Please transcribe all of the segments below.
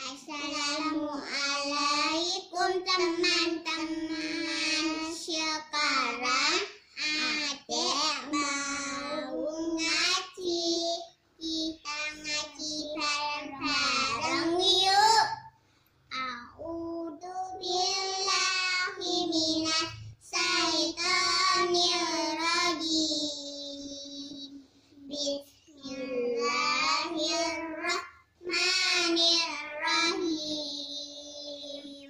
Assalamualaikum teman-teman. Sekarang Adek mau ngaji. Kita ngaji bareng-bareng yuk. A'udzu billahi minas syaitonir rajim. Bismillahirrahmanirrahim.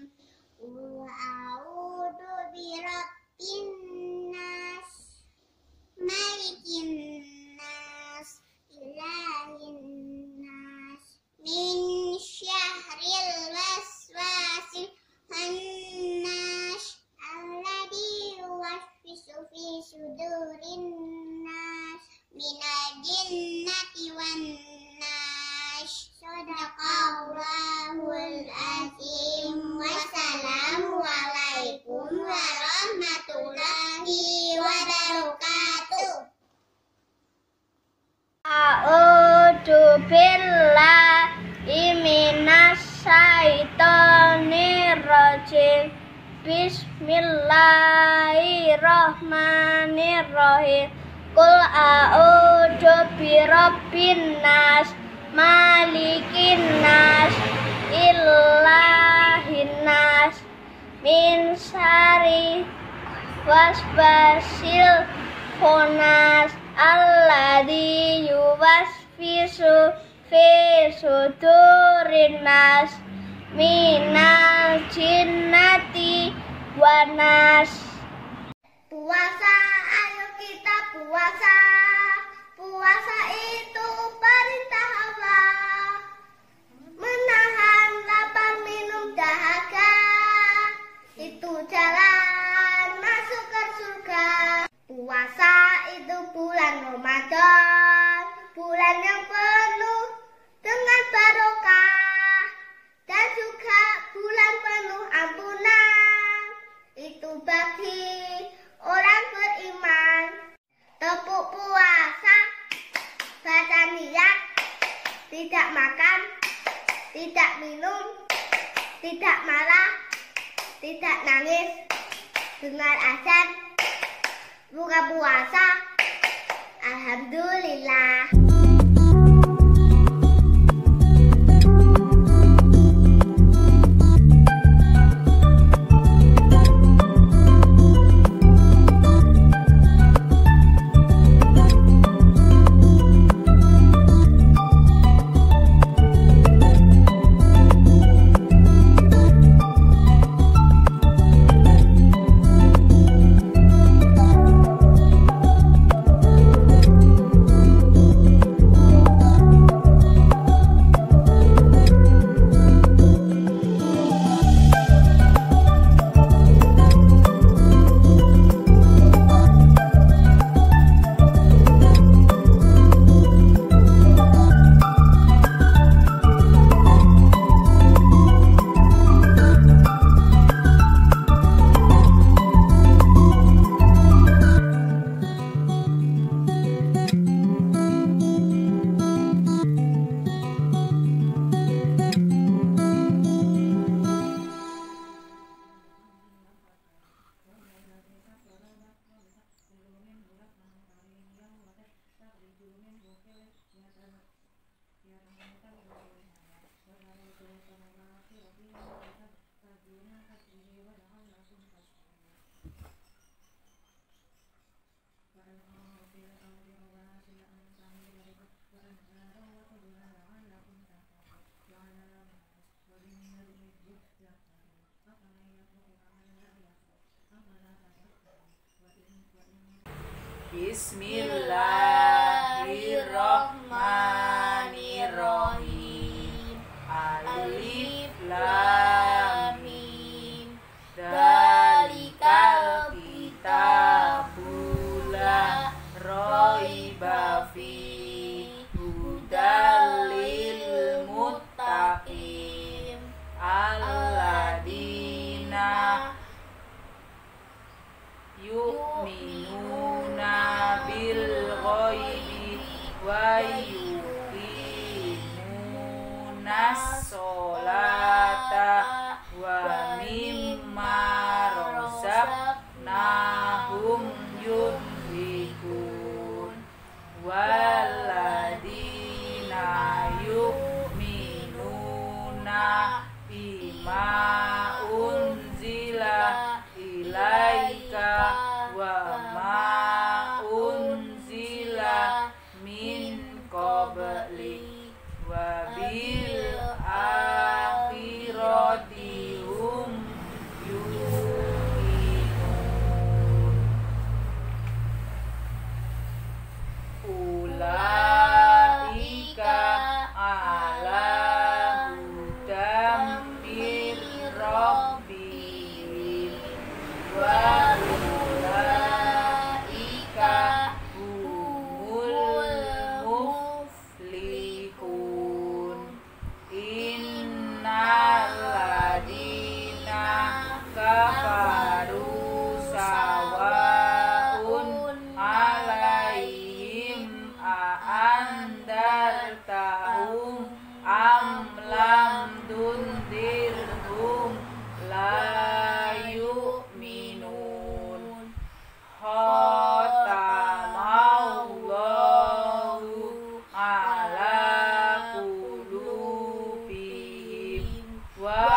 A'udzu birabbin nas, malikin nas, ilahin nas, min syahril waswasil khannas, alladzi yuwaswisu fi sudurin nas, minal jinnati wan nas. Shadaqallahul azim. Wassalamualaikum warahmatullahi wabarakatuh. A'udzu billahi minas syaitonir rajim. Bismillahirrahmanirrahim. Qul a'udzu birabbin nas, malikin nas, ilahin nas, min syarri waswasil khannas, alladzi yuwaswisu fi sudurin nas, minal jinnati wan nas. Puasa, ayo kita puasa. Puasa itu perintah Allah, menahan lapar minum dahaga, itu jalan masuk ke surga. Puasa itu bulan Ramadan, bulan yang penuh dengan barokah, dan juga bulan penuh ampunan. Itu bagi orang beriman. Tepuk puasa, baca niat, tidak makan, tidak minum, tidak marah, tidak nangis, dengar azan, buka puasa. Alhamdulillah. Bismillahirrahmanirrahim. Alif lam mim. Dzalikal kitabul la raiba fihi hudal lil muttaqin alladzina yu'minuna bil wa